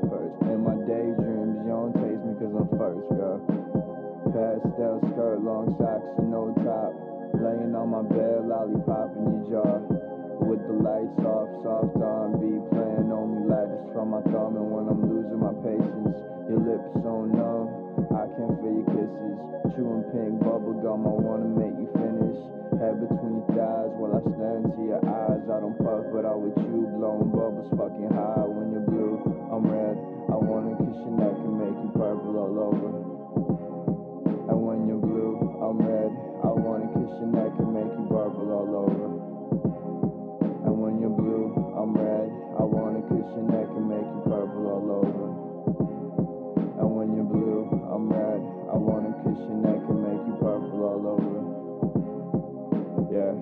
first. In my daydreams, you don't taste me cause I'm first, girl. Pastel skirt, long socks and no top. Laying on my bed, lollipop in your jaw. With the lights off, soft R&B playing. Only light is from my thumb, and when I'm losing my patience, your lips so numb, I can't feel your kisses. Chewing pink bubblegum, I wanna make you finish. Head between your thighs while I stare into your eyes. I don't puff, but I with you, blowing bubbles fucking high. When you're blue, I'm red. I wanna kiss your neck and make you purple all over. And when you're blue, I'm red. I wanna kiss your neck and make you purple all over. And when you're blue, I'm red. I wanna kiss your neck and make you purple all over. And when you're blue, I'm red. I wanna kiss your neck and make you purple all over. Yeah.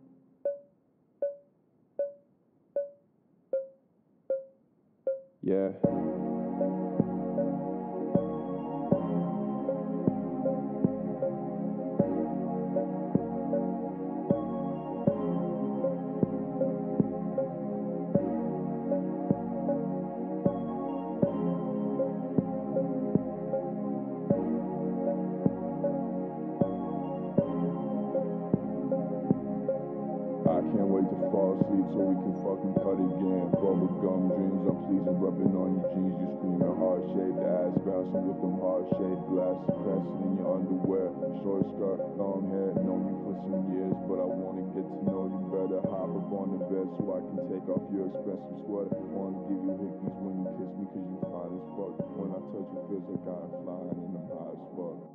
Yeah. I can't wait to fall asleep so we can fucking cut again. Bubblegum dreams, I'm pleasing, rubbing on your jeans. You screaming heart-shaped ass, bouncing with them heart-shaped glasses, pressing in your underwear. Short skirt, long hair, known you for some years, but I wanna get to know you better. Hop up on the bed so I can take off your expensive sweater. Wanna give you hickeys when you kiss me cause you fine as fuck. When I touch you feels like I'm flying and I'm high as fuck.